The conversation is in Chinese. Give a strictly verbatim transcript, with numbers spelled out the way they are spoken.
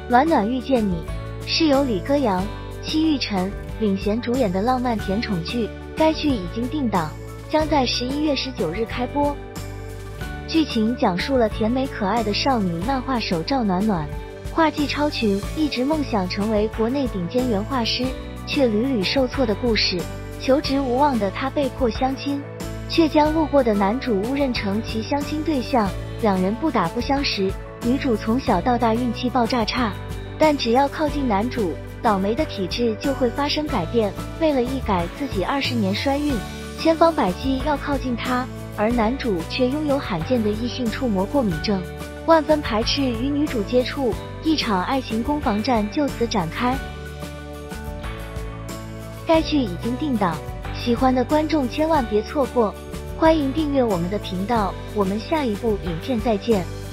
暖暖遇见你是由李歌阳、戚玉晨领衔主演的浪漫甜宠剧，该剧已经定档，将在十一月十九日开播。剧情讲述了甜美可爱的少女漫画手照暖暖，画技超群，一直梦想成为国内顶尖原画师，却屡屡受挫的故事。求职无望的她被迫相亲，却将路过的男主误认成其相亲对象，两人不打不相识。女主从小到大运气爆炸差，但只要靠近男主，倒霉的体质就会发生改变。为了一改自己二十年衰运，千方百计要靠近他，而男主却拥有罕见的异性触膜过敏症，万分排斥与女主接触，一场爱情攻防战就此展开。该剧已经定档，喜欢的观众千万别错过，欢迎订阅我们的频道，我们下一部影片再见。